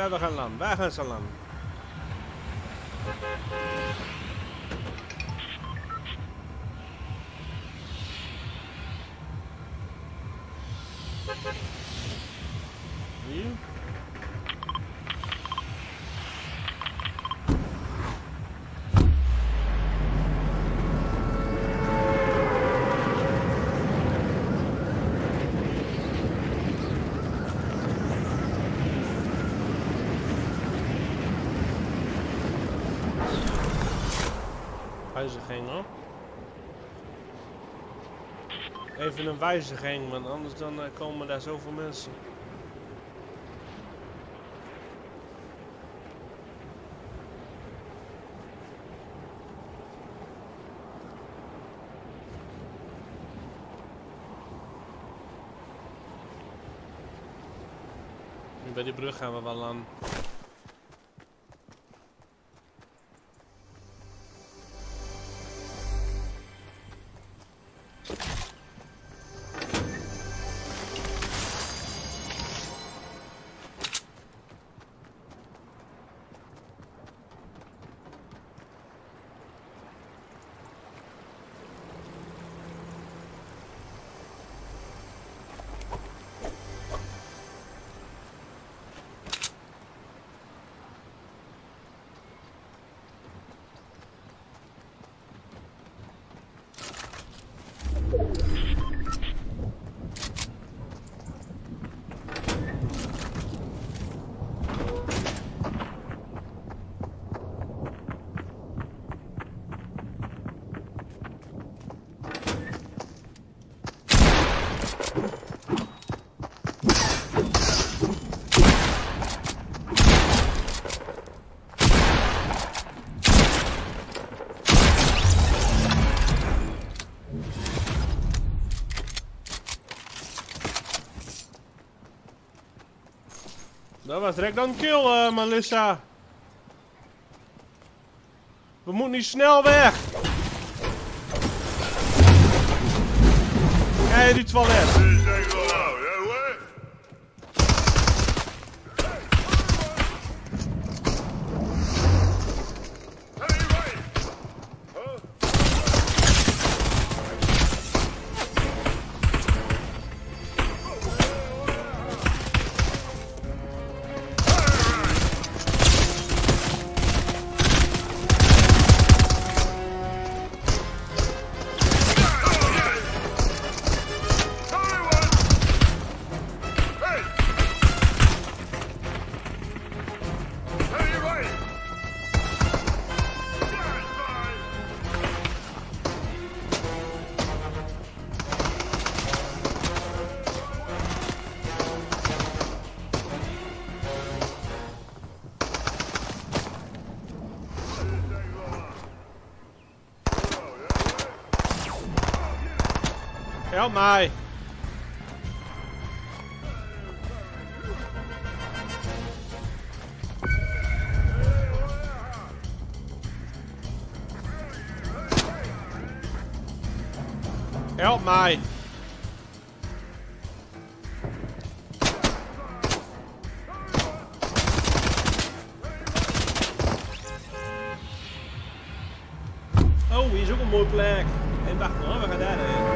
we gaan landen. Wij gaan zo landen. Hier. Wijziging hoor. Even een wijziging, want anders dan komen daar zoveel mensen. Nu bij die brug gaan we wel aan. Dat was direct een kill, Melissa. We moeten niet snel weg. Kijk, die toilet. Help mij! Help mij! Oh, hier is ook een mooie plek. En wacht hoor, we gaan daarheen.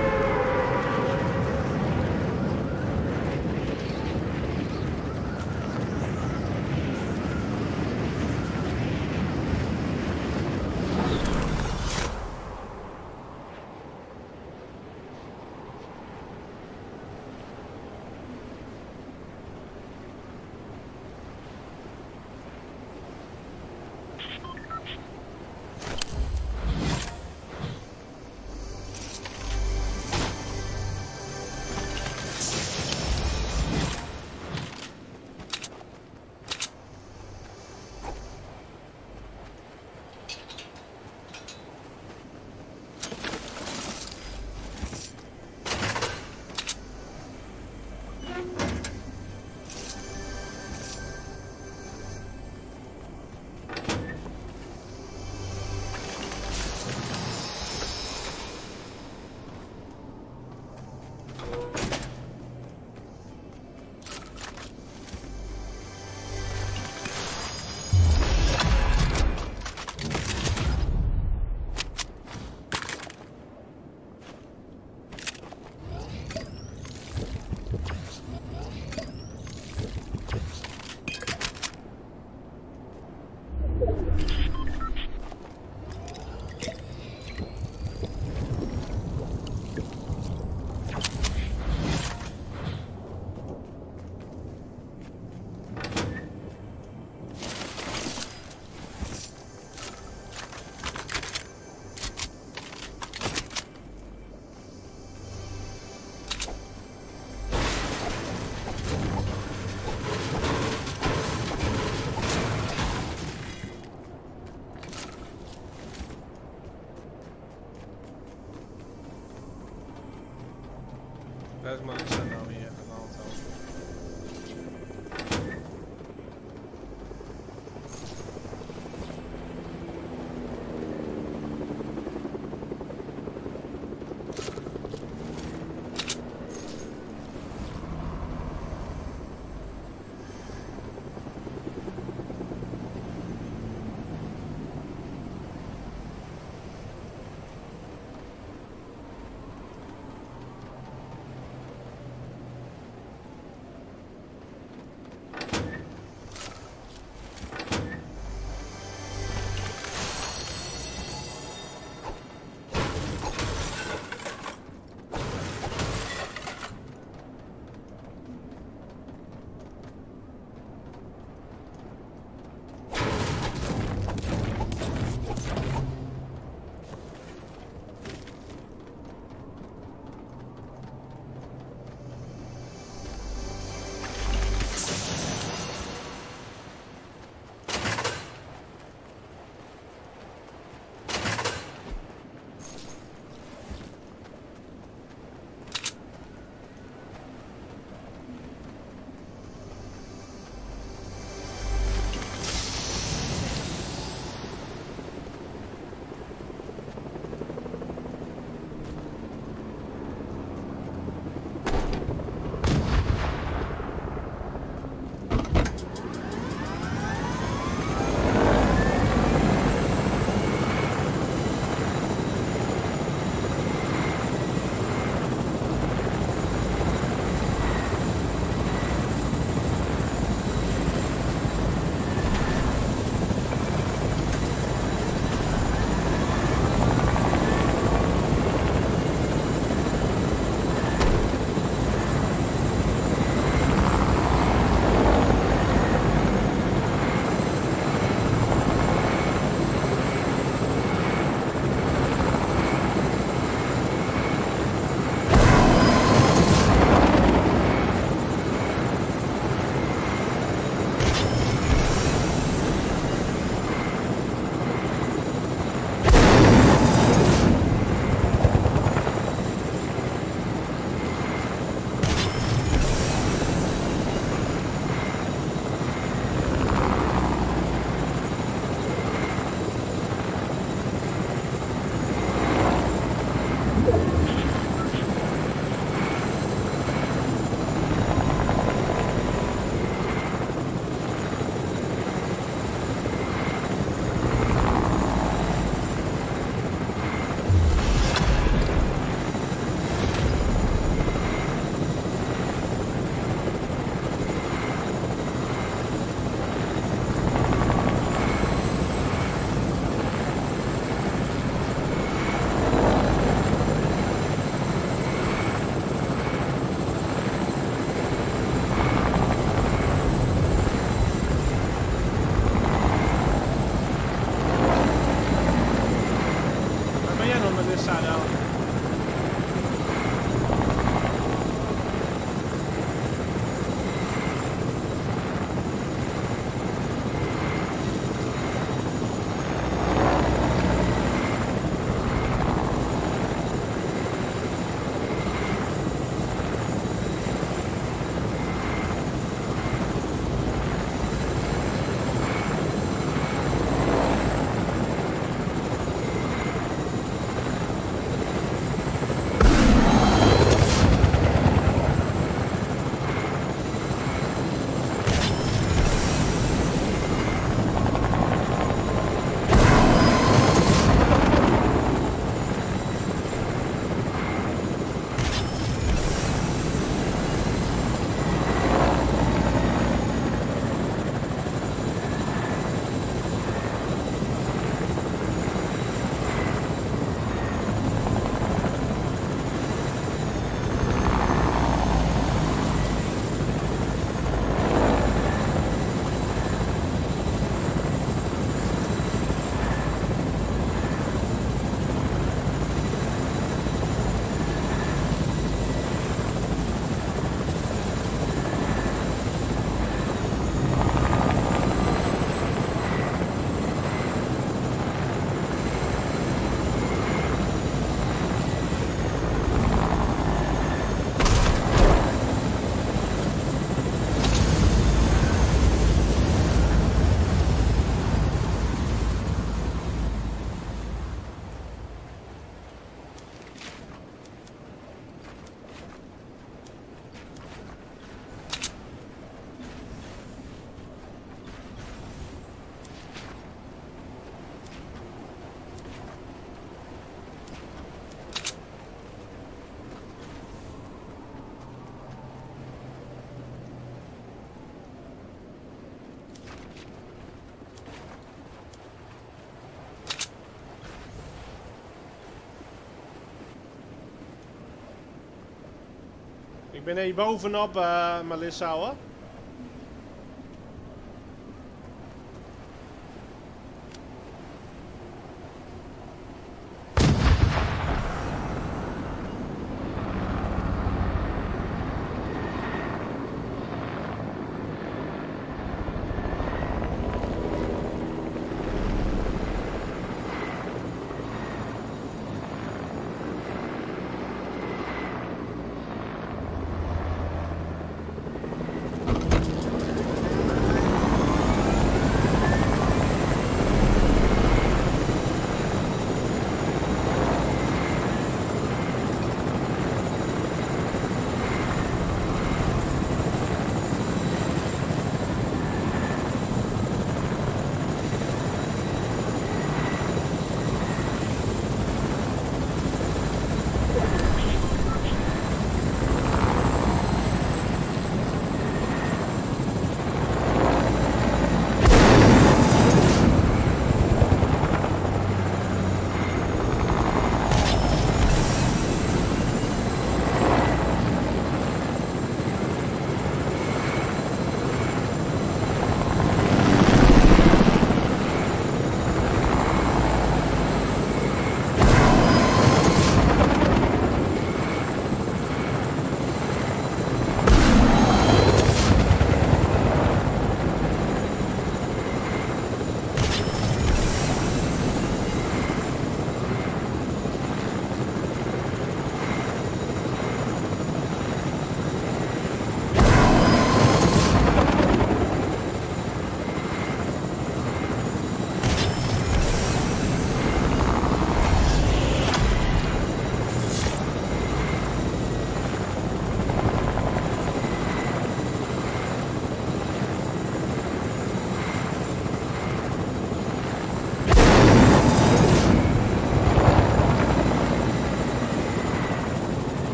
لازم نستنى وياه في الأنظار. Ik ben hier bovenop, Melissa hoor.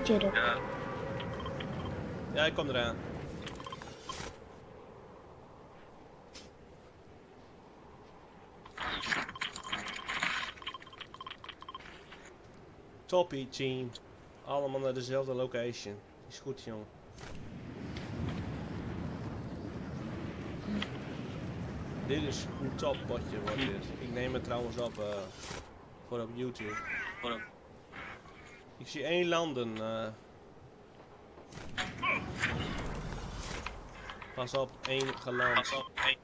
Tuurlijk. Ja, ik kom eraan. Toppie team. Allemaal naar dezelfde location. Is goed, jongen. Dit is een toppotje wordt dit. Ik neem het trouwens op voor op YouTube. Ik zie 1 landen. Pas op, 1 geland.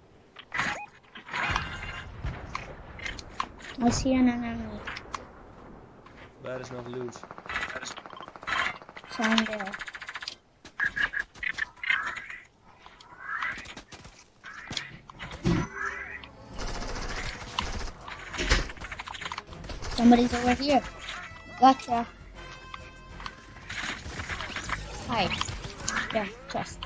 I see an enemy. Daar is nog loot. Sound there. Somebody's over here. Gotcha. Hi. Yeah, chest.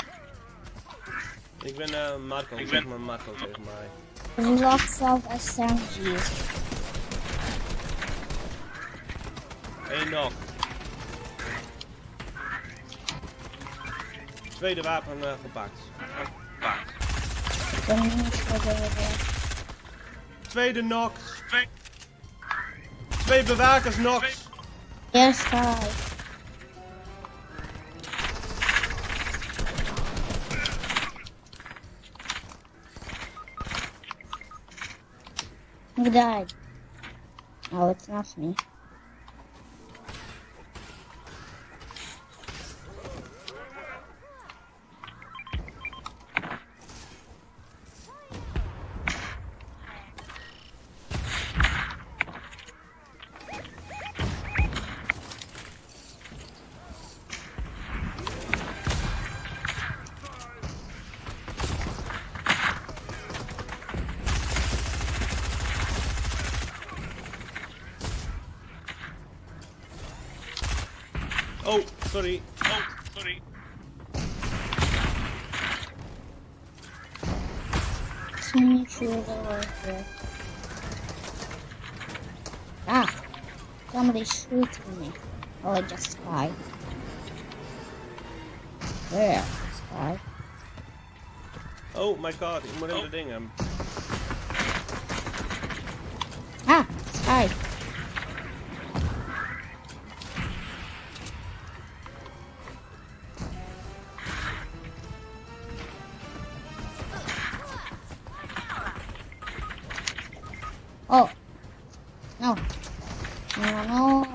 Ik ben Marco, zeg maar Marco tegen mij. Lots of SMG's. 1 nog. Tweede wapen gepakt. Tweede knock. 2 bewakers knocks. Yes, guys. Who died? Oh, it's not me. Oh, sorry. Ah, somebody's shooting me. Oh, I just died. There, Sky. Oh my god, ik moet in de dingen. Ah, Sky. Oh, no. No.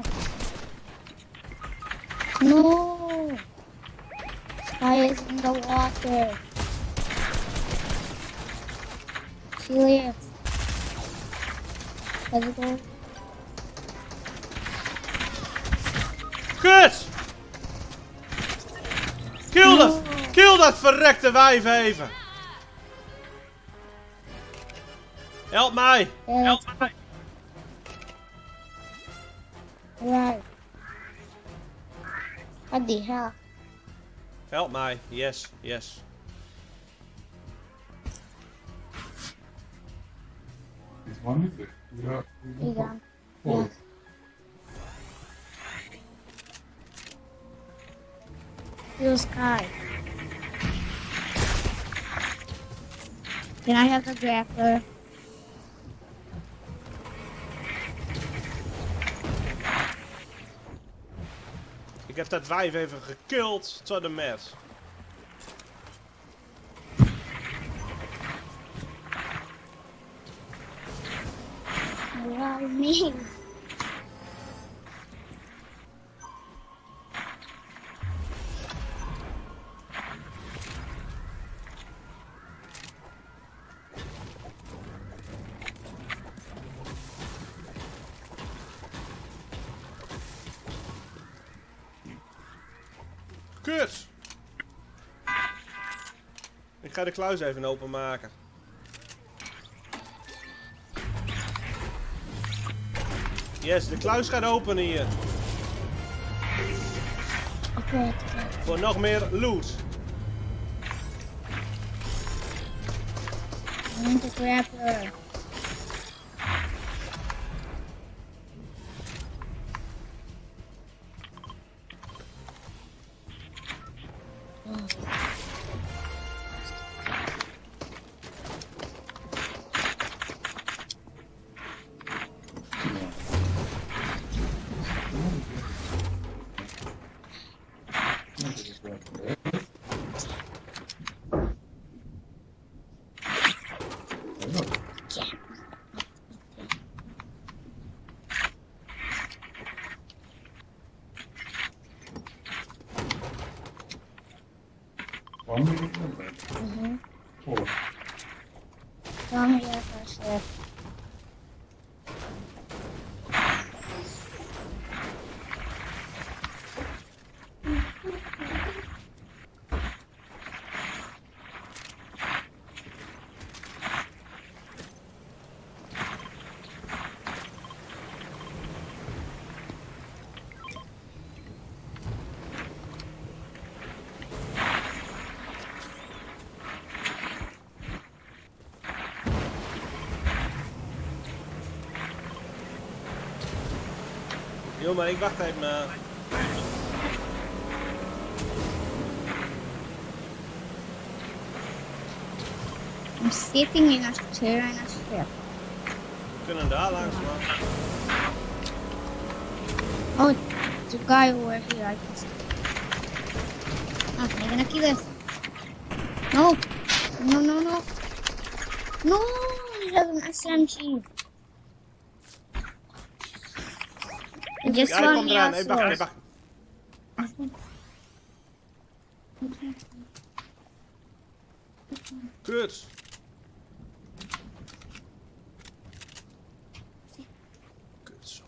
No. Sky is in the water. Serious. Let's go. Kut! Kill dat! Kill dat verrekte wijf even! Help mij! Help mij! Right. What the hell? Help mij, yes, yes. Is one with it? Yeah. Yeah. Oh. Blue Sky. Can I have the grappler? Ik heb dat wijf even gekillt tot de met. Wow, me. Kut! Ik ga de kluis even openmaken. Yes, de kluis gaat open hier. Oké. Voor nog meer loot. I need the grappler. 1 minute number. Mm-hmm. 4. Come here for a sec. Yo, maar ik wacht even. I'm sitting in a chair in a ship. We kunnen daar langs, man. Oh, the guy over here, I can see. Ah, I'm gonna kill this. No! No, no, no! No! He has an SMG. I just Hij want komt me eraan. out Hey, wacht, hey, source. wacht. Kut. Kut zo.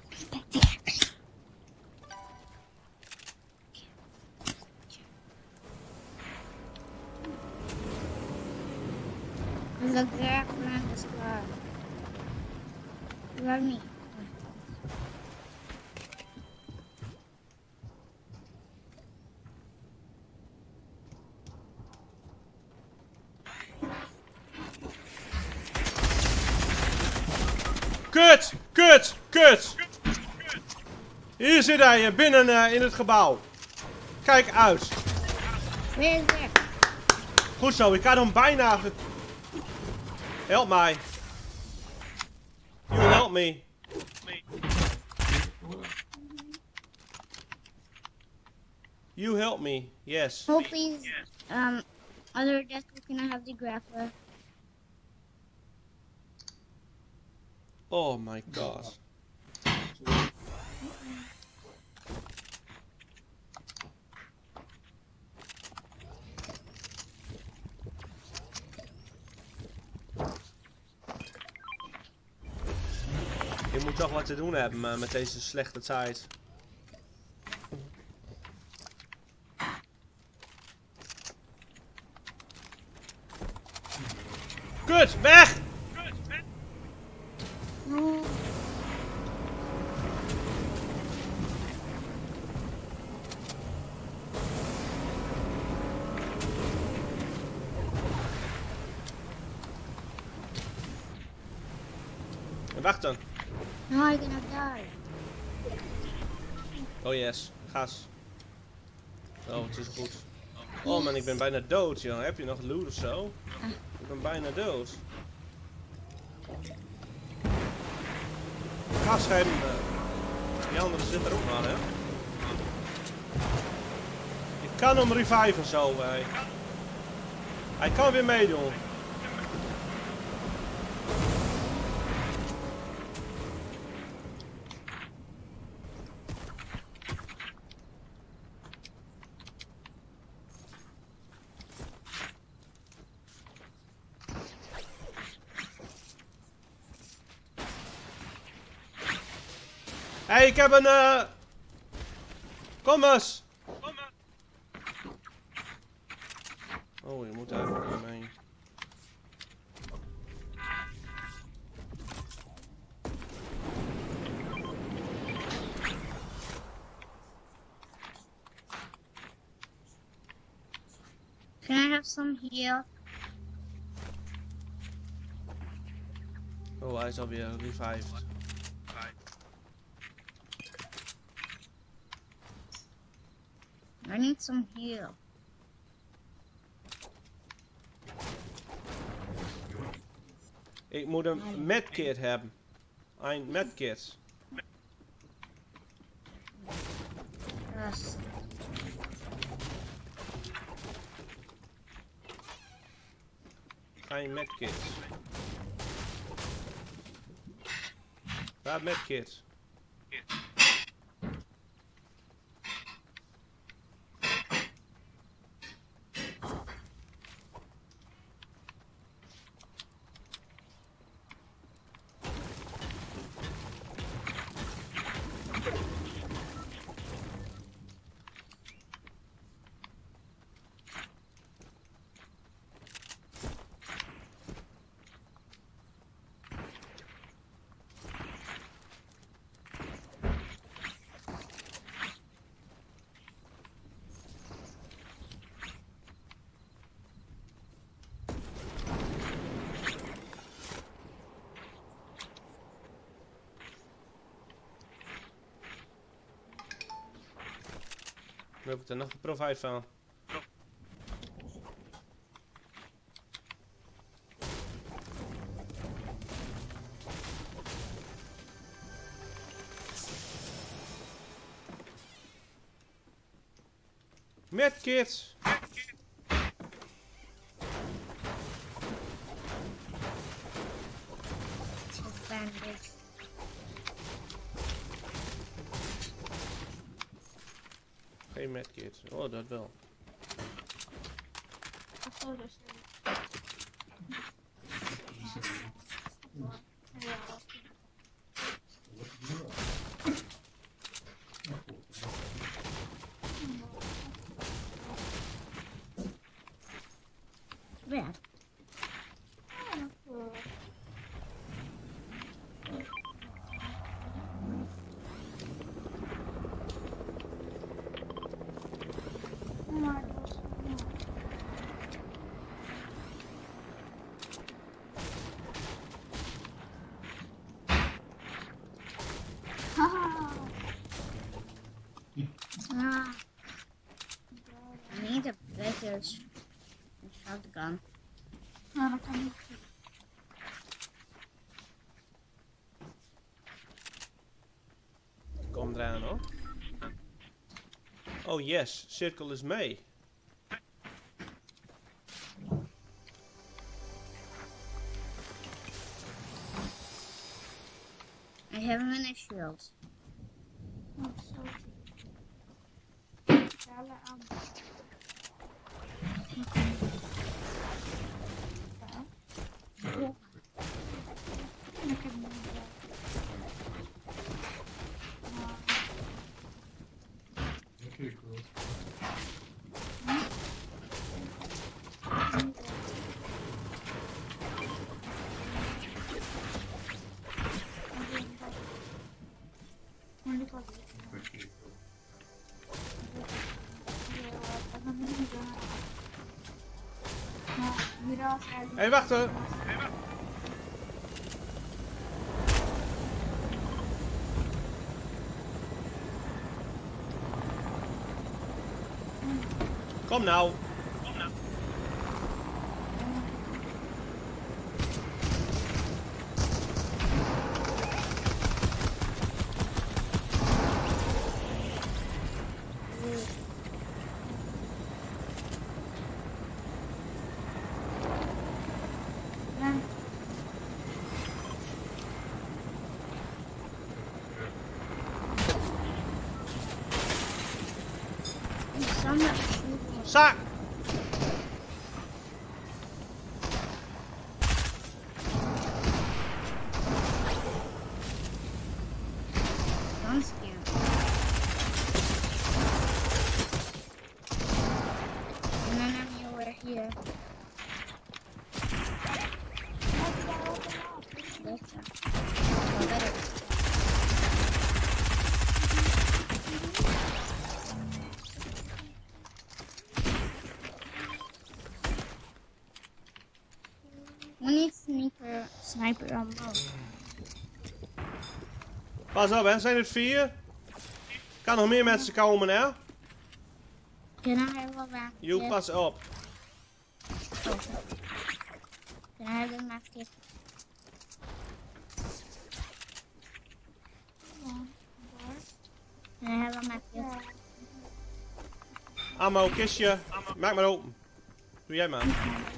There's a girl from the squad. Love me. Kut! Kut! Kut! Hier zit hij, binnen in het gebouw. Kijk uit. Where is it? Goed zo, ik kan hem bijna... Help mij. You help me. You help me, yes. Oh, please. Other desk, can I have the grappler? Oh my god. Je moet toch wat te doen hebben met deze slechte tijd. Kut, weg! No. Wacht dan. No, I'm gonna die. Oh yes, gas. Oh, het is goed. Oh man, ik ben bijna dood, joh. Heb je nog loot of zo? Ik ben bijna dood. Gas geven. Die andere zit er ook maar, hè? Ik kan hem reviven zo, hij kan weer meedoen. Hey, ik heb een kom eens! Oh, je moet eigenlijk niet mee. Can I have some heal? Oh, hij is alweer revived. I need some heal. Ik moet een medkit hebben. Een medkit. Yes. Een medkit. Waar medkit? heb ik er nog de profijt van. Medkit! Bandage. Geen medkit. Oh, dat wel. Ja. I need a better shotgun. Kom eraan hoor. Oh yes, cirkel is mee. I have many shields. Okay, girl. Okay. Hé, wacht hoor. Kom nou. Zak! I'm scared. And then I'm over here. We need sniper ammo. Pas op hè, zijn het 4? Kan nog meer mensen komen hè? Can I have a back? Jo, pas op. Can I have a basket? Can I have a basket? Ammo, kistje. Maak maar open. Doe jij maar.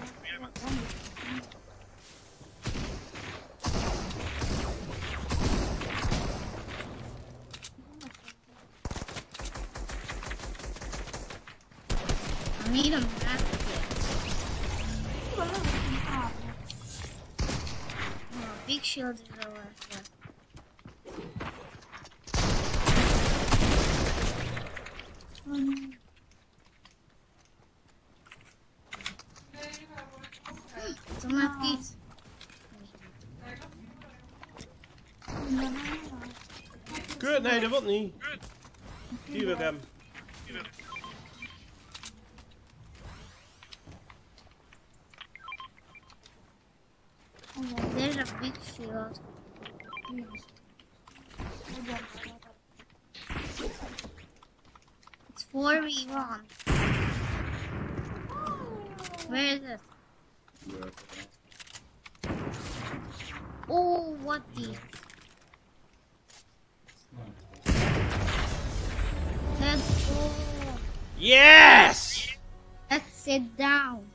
I need a basket. Oh, big shield is over here. Some of these. Kut, nee, dat wil niet. Die wil ik hebben. There's a big shield. It's 4v1. Where is it? Oh, what the? Let's go. Yes! Let's sit down.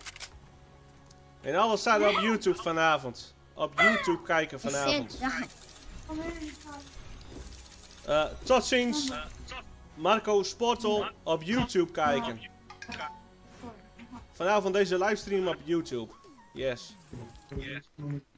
En alles staat op YouTube vanavond. Op YouTube kijken Sit vanavond. down. Tot ziens. Marco Sportel op YouTube kijken. Vanavond deze livestream op YouTube. Yes.